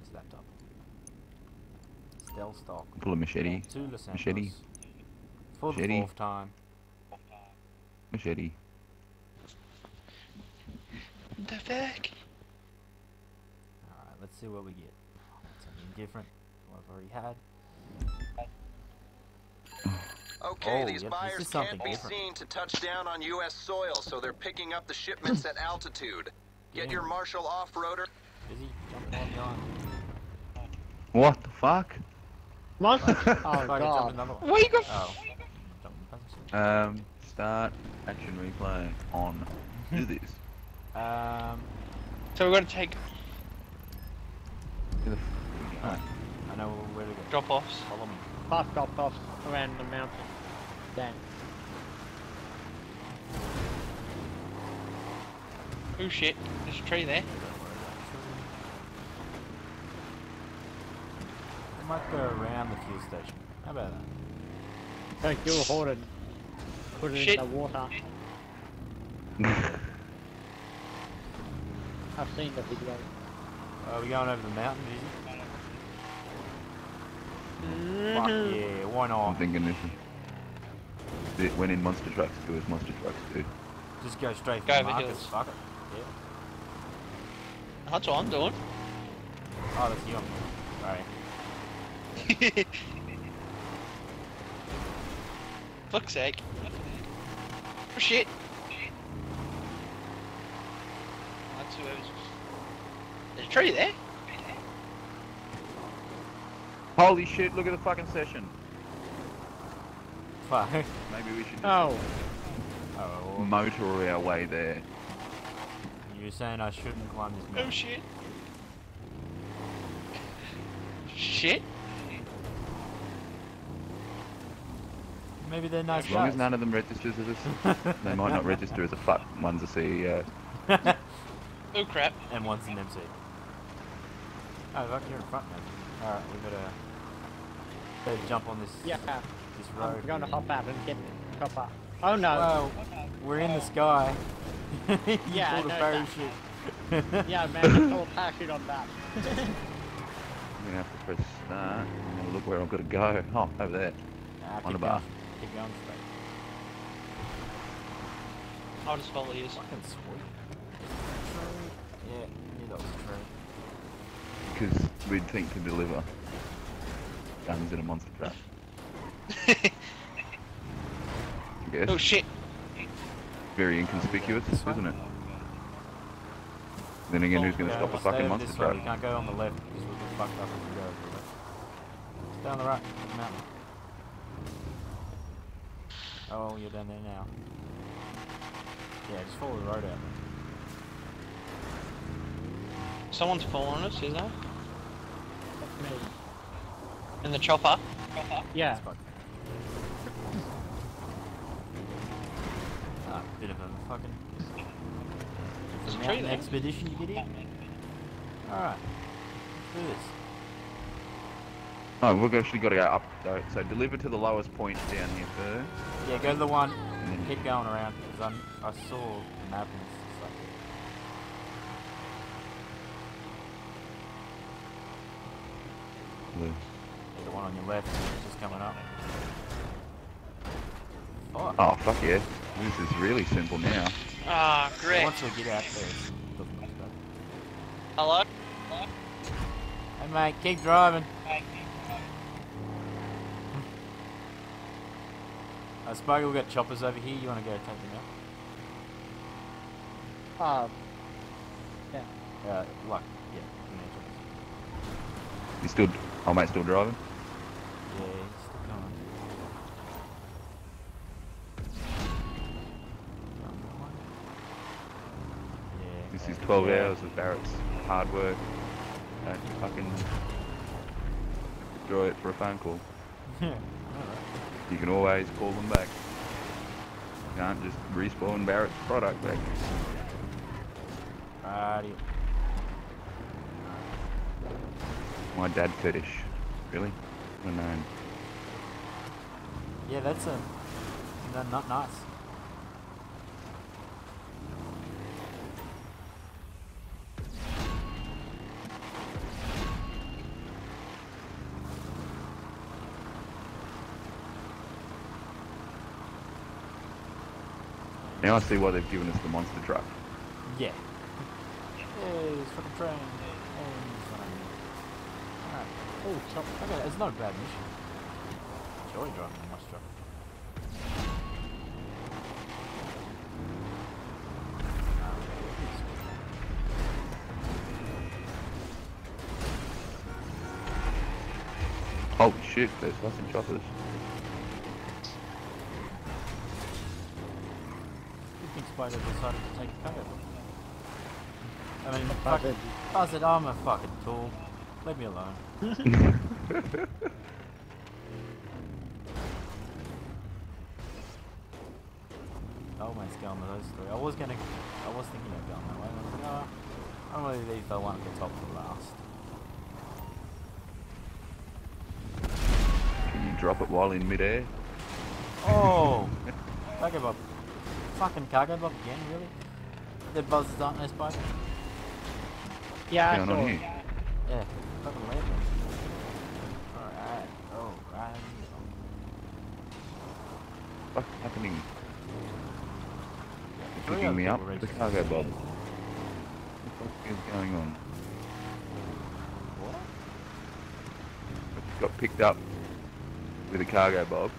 this laptop. Stealth stock. Pull a machete. Two Los Santos. Machete. For the Machete. 4th time. Machete. The fuck? Alright, let's see what we get. Something different than what I've already had. Okay, Oh, these yep, buyers this is can't something be different. seen to touch down on U.S. soil, so they're picking up the shipments at altitude. Get Yeah. your Marshall off-roader. Busy jumping on gun. What the fuck? What? Oh Fuck, I jumped god. another one. Where you go? Oh. Jumping passenger. Start action replay on. Do this. So we're gonna take Where the f- Alright. I know where to go. drop-offs. Follow me. Fast drop-offs around the mountain. Dang. Oh shit, there's a tree there. I might go around the fuel station. How about that? Don't kill a horde and put it Shit. in the water. I've seen the video. Are we going over the mountain, Busy? Fuck yeah, why I'm not? thinking this is it. When in Monster Trucks do as Monster Trucks do. Just go straight for Go the over markers. hills. Fuck it. Yeah. That's what I'm doing. Oh, that's you. Alright. Fuck's sake. Oh shit. That's whoever's. There's a tree there. Holy shit! Look at the fucking session. Fuck. Maybe we should just Oh, Oh, motor our way there. you're saying I shouldn't climb this Oh mountain? shit. Shit. Maybe they're nice As long as guys. none of them registers as a, they might not register as a fuck. One's a CEO. Oh crap. And one's an MC. Oh, fuck, you're in front now. Alright, we better jump on this yeah. this road. I'm going to hop out and get the chopper. Oh no. Well, we're in the sky. You Yeah, I pulled a know that. parachute. Yeah, man, I saw a parachute on that. I'm gonna have to press start and have a look where I've got to go. Oh, over there. Nah, On keep the bar. going. Keep going straight. I'll just follow you. Fucking sweet. Yeah, knew that was true. Because we'd think to deliver guns in a monster truck. I guess. Oh shit. Very inconspicuous, isn't it? Then again, who's going to Yeah, stop a we'll stay fucking over monster this way. truck? We can't go on the left because we'll get fucked up if we go over the left. Stay on the right, the mountain. Oh, you're down there now. Yeah, just follow the road out. Someone's following us, isn't there? Me. In the chopper. Yeah. It's fucked. Ah, bit of a fucking There's a tree mountain there. expedition you get in. Alright, let's do this. Oh, we've actually got to go up though. So deliver to the lowest point down here first. Yeah, go to the one, And then keep going around, because I saw the map and it's just like... the- Yeah, the one on your left is just coming up. Fuck. Oh, fuck yeah. This is really simple now. Ah, So great. once we get out there, it doesn't matter. Hello? Hey mate, keep driving. I suppose we've got choppers over here. You want to go take them out? Yeah. Luck. Yeah, you know, choppers. You still, oh mate, still driving? Yeah, he's still going. Yeah. This is 12 hours of Barrett's hard work. Don't fucking destroy it for a phone call. Yeah. Alright. You can always call them back. You can't just respawn Barrett's product back. Righty. My dad fetish. Really? Unknown. Yeah, that's not nice. Now I see why they've given us the monster truck. Yeah. Hey, it's fucking train. Hey, it's running. Alright. Oh, chop. Okay, it's not a bad mission. Enjoy driving a monster truck. Holy shit, there's fucking choppers. You think Spider decided to take a cut over? I mean, Fuck fuck, it. I said I'm a fucking tool. Leave me alone. Always going with those three. I was thinking of going that way. I was like, oh, I'm gonna leave the one at the top for last. Can you drop it while in midair? Oh! Cargo Bob. Fucking Cargo Bob again, really? The buzzers aren't no spider? Yeah, I Going saw on it. here? Yeah, fucking land. Alright, alright. What's happening? Three Picking other me up people with the registered. cargo bob. What the fuck is going on? What? I just got picked up with a cargo bob.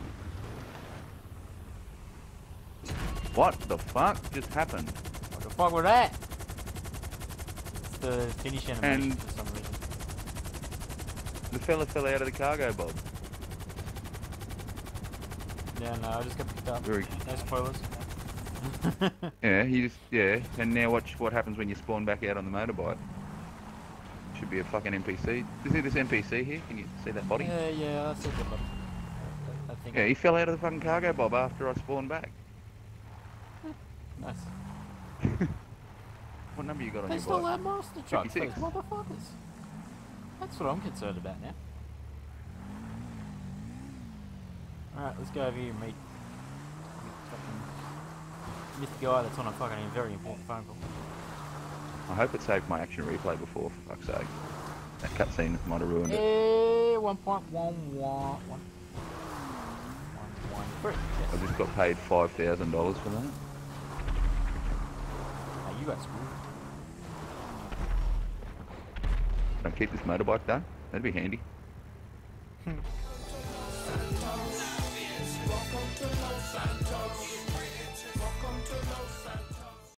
What the fuck just happened? What the fuck was that? It's the finish animation And- for some reason. The fella fell out of the cargo bob. Yeah, no, I just got picked up. Very. No spoilers. Yeah, and now watch what happens when you spawn back out on the motorbike. Should be a fucking NPC. You see this NPC here? Can you see that body? Yeah, that's it. But I think. Yeah, he fell out of the fucking cargo bob after I spawned back. Nice. What number you got on They your stole bike? our master truck, those 56. motherfuckers. That's what I'm concerned about now. Alright, let's go over here and meet the guy that's on a fucking very important phone call. I hope it saved my action replay before, for fuck's sake. That cutscene might have ruined it. Eh, 1.11. I just got paid $5,000 for that. Hey, you got screwed. Can I keep this motorbike done? That'd be handy. Welcome to Los Angeles.